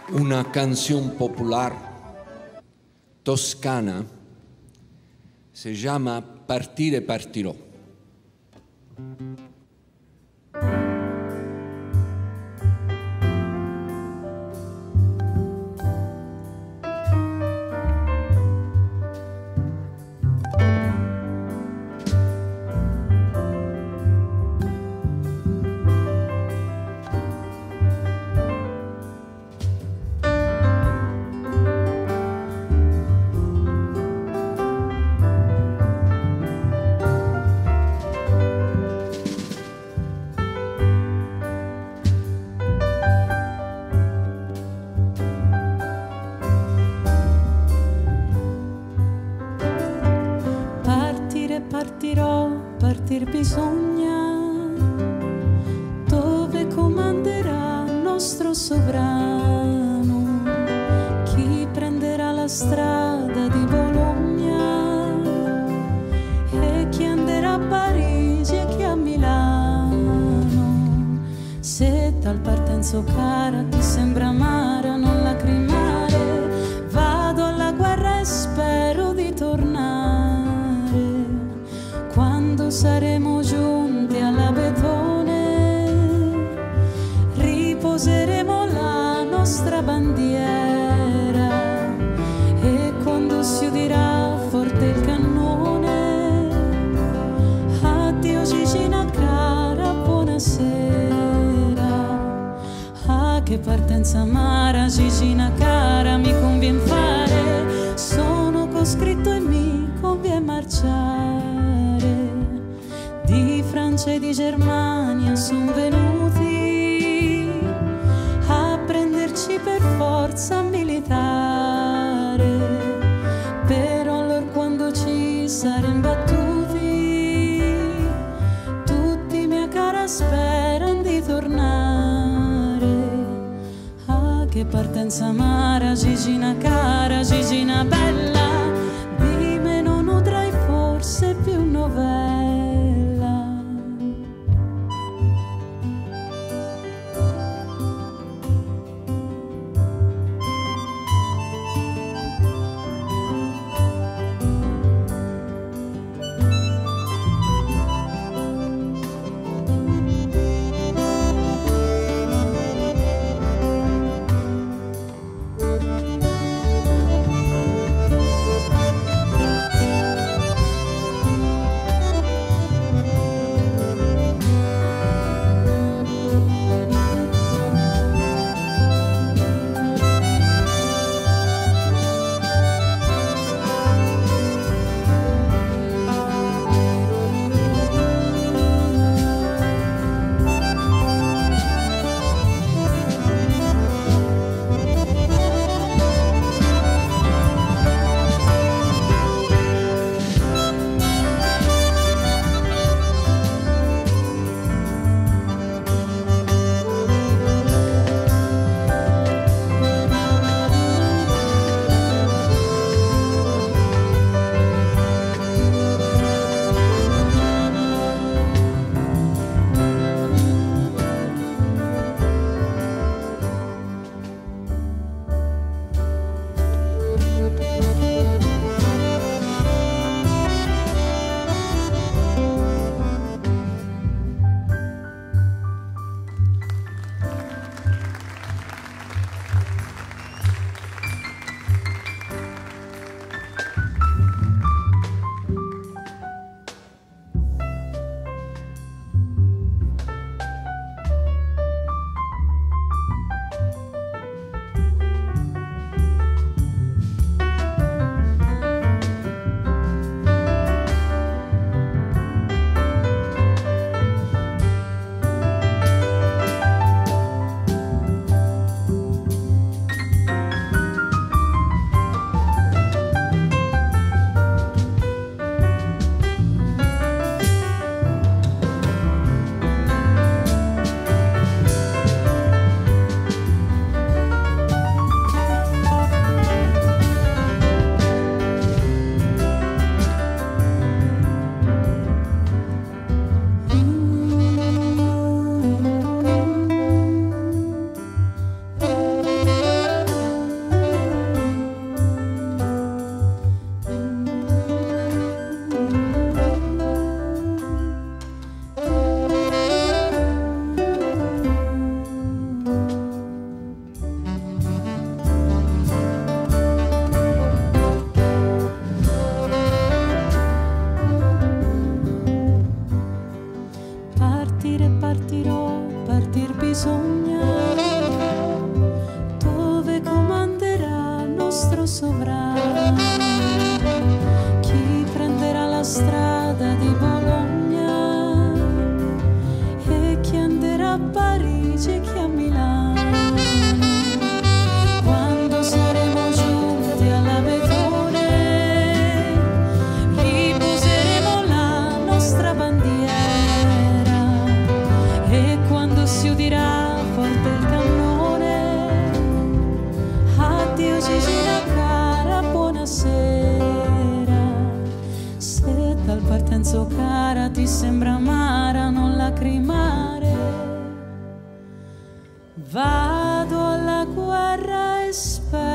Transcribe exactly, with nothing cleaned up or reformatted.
una canción popular toscana, se llama Partire partirò. Partirò, partir bisogna, dove comanderà nostro sovrano, chi prenderà la strada di Bologna e chi andrà a Parigi e chi a Milano. Se tal partenza cara ti sembra amara, non lacrimare, vado alla guerra e spero di tornare. Quando saremo giunti all'Abetone, riposeremo la nostra bandiera e quando si udirà forte il cannone, addio Gigina cara, buonasera. Ah, che partenza amara, Gigina cara, mi convien fare, sono coscritto e mi convien marciare. Di Francia e di Germania son venuti a prenderci per forza militare, però allora quando ci saremo battuti tutti mia cara speran di tornare. Ah, che partenza amara, Gigina cara, Gigina bella, di me non udrai forse più novella. sovrano. Chi prenderà la strada di Bologna e chi andrà a Parigi e chi a Milano. Quando saremo giunti all'Avetone gli poseremo la nostra bandiera e quando si udirà forte il cannone, addio Gigina cara, buonasera. Se dal Partenzo cara ti sembra amara, non lacrimare. Vado alla guerra e spero